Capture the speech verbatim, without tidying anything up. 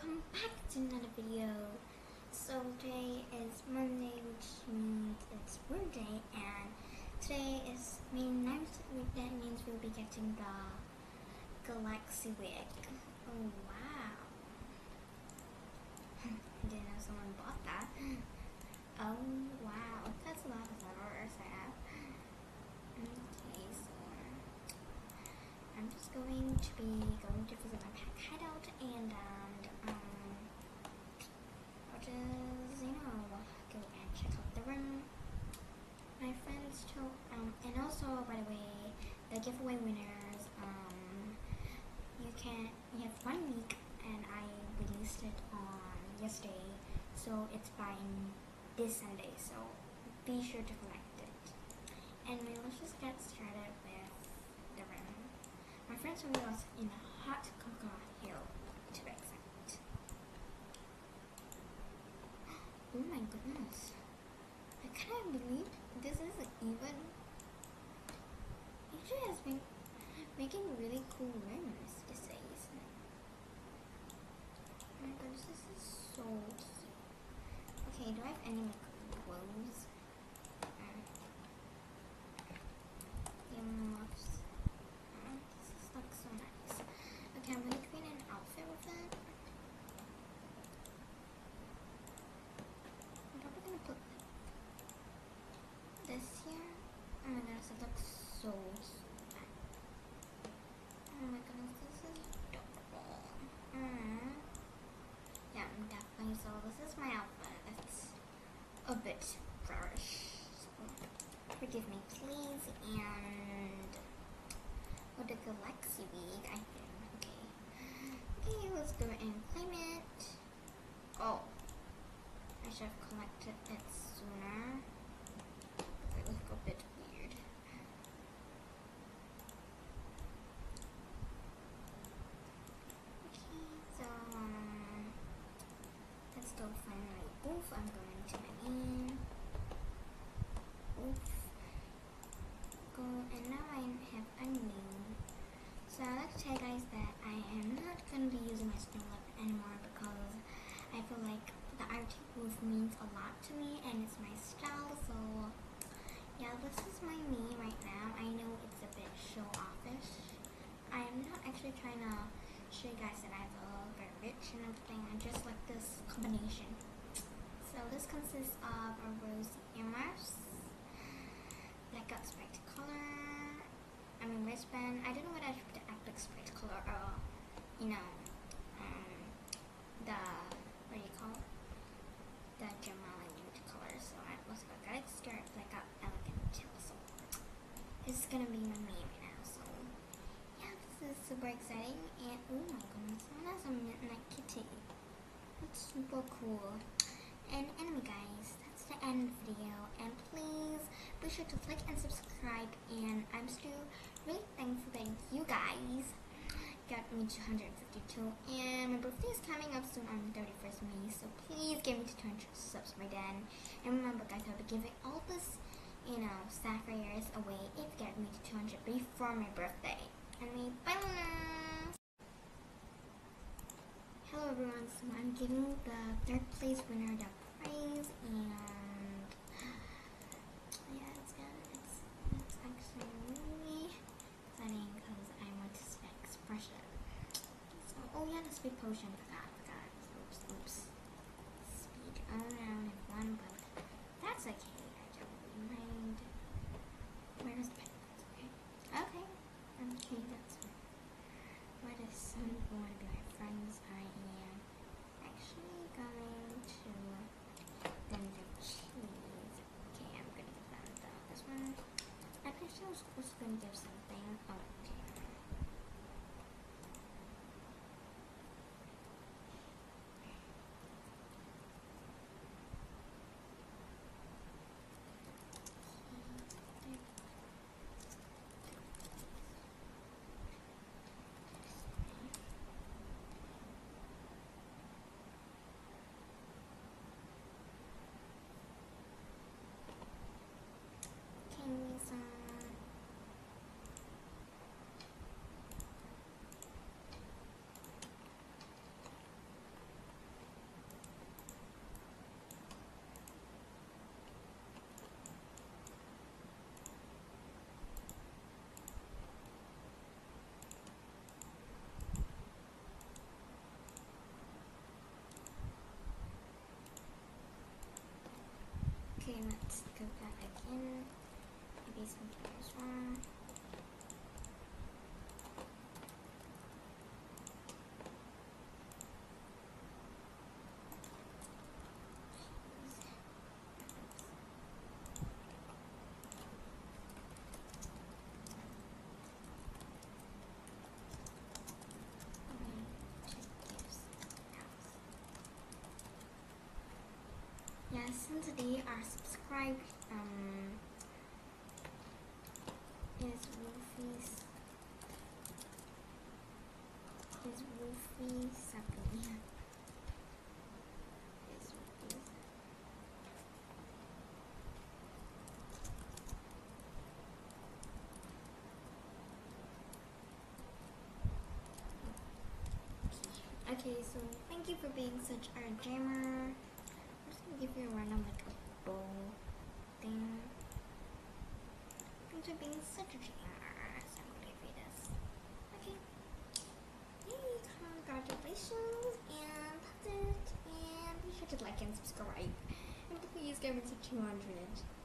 welcome back to another video. So today is Monday, which means it's work day, and today is mean that means we'll be getting the Galaxy wig. Oh wow! I didn't know someone bought that. Oh wow, that's a lot of letters I have. Okay, so I'm just going to be going to visit my pack hideout, and um, um, I'll just, you know, go and check out the room. My friends told, um, and also, by the way, the giveaway winners, um, you can, you have one week, and I released it on yesterday, so it's by this Sunday, so be sure to collect it. Anyway, let's just get started with the room. My friend told me I was in a hot cocoa hill, to be exact. Oh my goodness. I can't believe this is even. It has been making really cool rooms these days. Oh my goodness, this is so cute. Okay, do I have any like clothes? Um, earmuffs. Oh, this looks so nice. Okay, I'm gonna create an outfit with it. I'm probably gonna put this here. Oh my goodness, it looks so cute. Oh my goodness, this is adorable. Mm. Yeah, I'm definitely, so this is my outfit. It's a bit garish, so forgive me please. And with the Galaxy wig, I think. Okay. Okay, let's go and claim it. Oh, I should have collected it sooner. It look a bit weird. Okay, so um, let's go find my booth. I'm going to my main. Oof. Go, and now I have a name. So I'd like to tell you guys that I am not going to be using my snow lip anymore because I feel like the Arctic booth means a lot to me and it's my style. So yeah, this is my me right now. I know it's a bit show-offish. I am not actually trying to show you guys that I have a very rich and everything. I just like this combination. So this consists of a rose earmuffs, blackout spiked color, I mean wristband. I don't know what I should put the epic spiked color or, you know, um, the, what do you call it? The GamerLunar color. So I was like, I skirt, blackout, elegant tail. So this is gonna be my main right now. So yeah, this is super exciting. And oh my goodness, someone has a midnight kitty. That's super cool. And anyway guys, that's the end of the video, and please be sure to like and subscribe, and I'm still really thankful that you guys got me two hundred fifty-two, and my birthday is coming up soon on thirty-first of May, so please get me to two hundred subs by then. And remember guys, I'll be giving all this, you know, sapphires away if you get me to two hundred before my birthday. Anyway, bye Luna! Hello everyone, so I'm giving the third place winner the prize, and yeah, it's good. It's, it's actually really exciting because I want to see that expression. So, oh yeah, the speed potion, forgot, forgot. Oops, oops. Speed, oh no, I have one, but that's okay. I don't really mind. Where's the pen? Okay. Okay. Okay, that's fine. What is some going to be my friends? I am actually going to them the cheese. Okay, I'm gonna give them the this one. I actually was also gonna give something. Oh, okay. person today are subscribed. Um, is Wolfie's is Wolfie Sappy. Is Wolfie. Okay, so thank you for being such a gamer. I'm just gonna give you a random like a bow thing. Thanks for being such a gamer. So I'm gonna give you this. Okay. Yay, congratulations, and that's it. And be sure to like and subscribe. And please get me to two hundred.